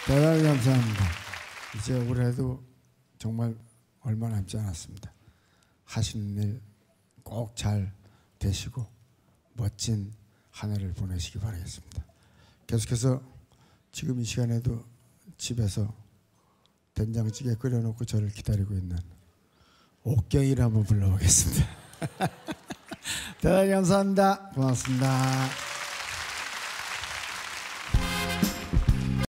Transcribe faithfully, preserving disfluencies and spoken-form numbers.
대단히 감사합니다. 이제 올해도 정말 얼마 남지 않았습니다. 하시는 일 꼭 잘 되시고 멋진 한 해를 보내시기 바라겠습니다. 계속해서 지금 이 시간에도 집에서 된장찌개 끓여놓고 저를 기다리고 있는 옥경이를 한번 불러보겠습니다. 대단히 감사합니다. 고맙습니다.